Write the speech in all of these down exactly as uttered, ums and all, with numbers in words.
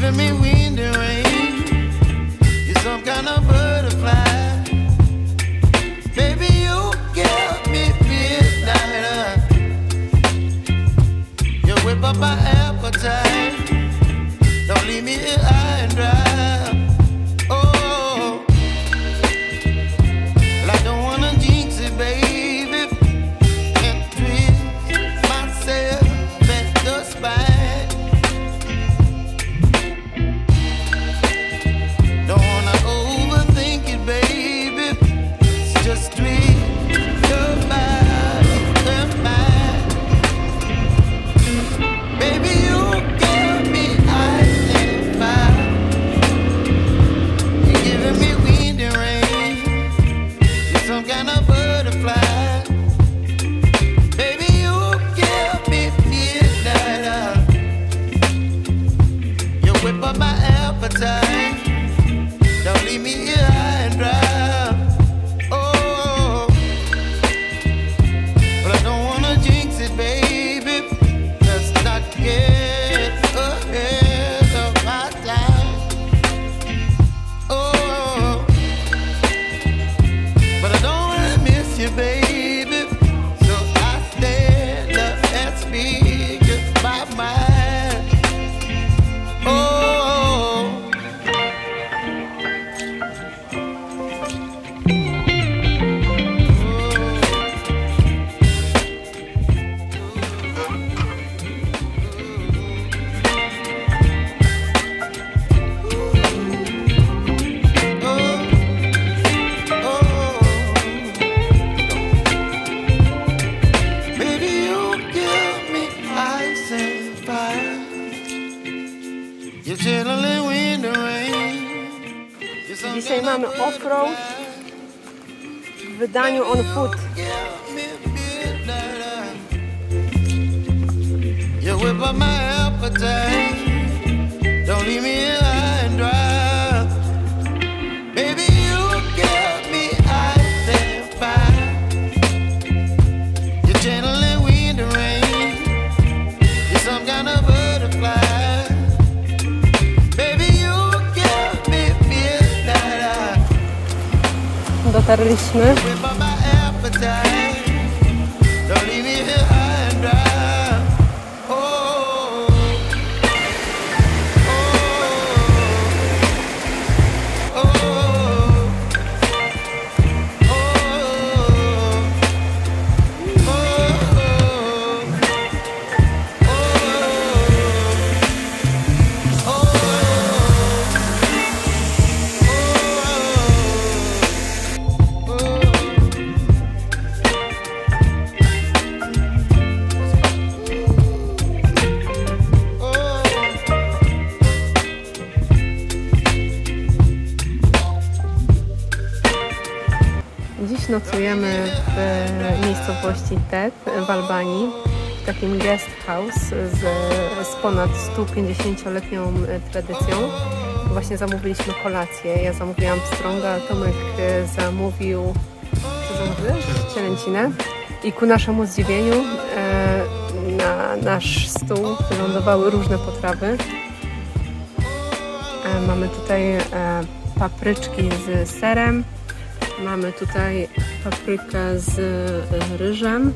giving me wind and rain. You're some kind of butterfly. Baby, you give me midnight. You whip up my appetite. Don't leave me here high and dry. Oh, well, I don't wanna jinx it, baby, and twist myself at the spine. Don't wanna overthink it, baby. It's just twist your body and mine. Baby, you give me ice and fire. You're giving me wind and rain. You're some kind of butterfly. Baby, you give me midnight. You whip up my appetite. Don't leave me here high and dry. Oh, but I don't wanna jinx it, baby. Let's not get ahead of my time. Oh, but I don't wanna miss you, baby. So I stand up and speak my mind. Oh. Dzisiaj mamy off-road w wydaniu on foot. You whip up my appetite. Don't leave me here high and dry. Baby, you give me ice and fire. You're channeling wind and rain. You're some kind of butterfly. Baby, you give me midnight. Dotarliśmy. Whip up my appetite. Don't leave me here high and dry. Dziś nocujemy w miejscowości Theth w Albanii, w takim guest house z, z ponad stu pięćdziesięcioletnią tradycją. Właśnie zamówiliśmy kolację. Ja zamówiłam pstrąga, a Tomek zamówił, co zamówiłeś? Cielęcinę. I ku naszemu zdziwieniu e, na nasz stół wylądowały różne potrawy. E, mamy tutaj e, papryczki z serem. Mamy tutaj paprykę z ryżem.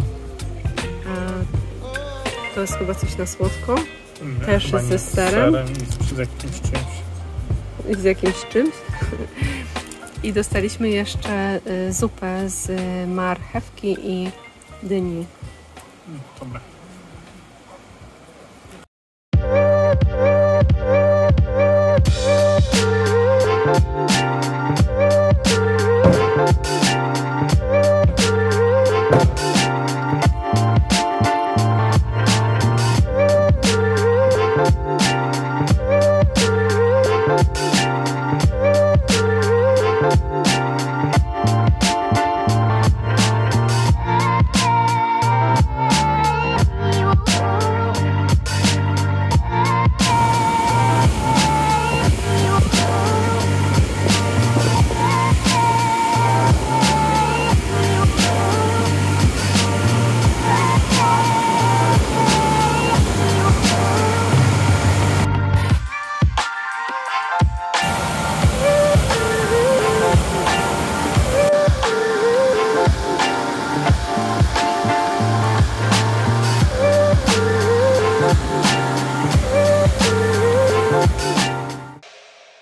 To jest chyba coś na słodko. Mm, też ze serem. serem i z jakimś czymś. I z jakimś czymś. I dostaliśmy jeszcze zupę z marchewki i dyni. Mm, dobra.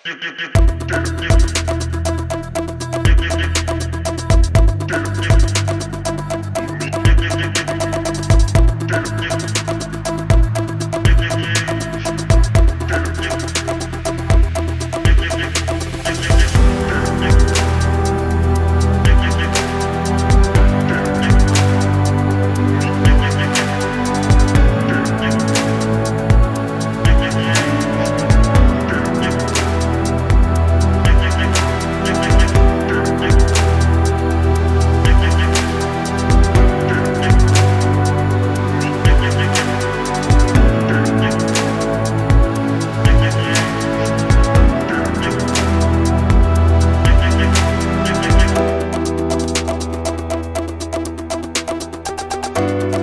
Thank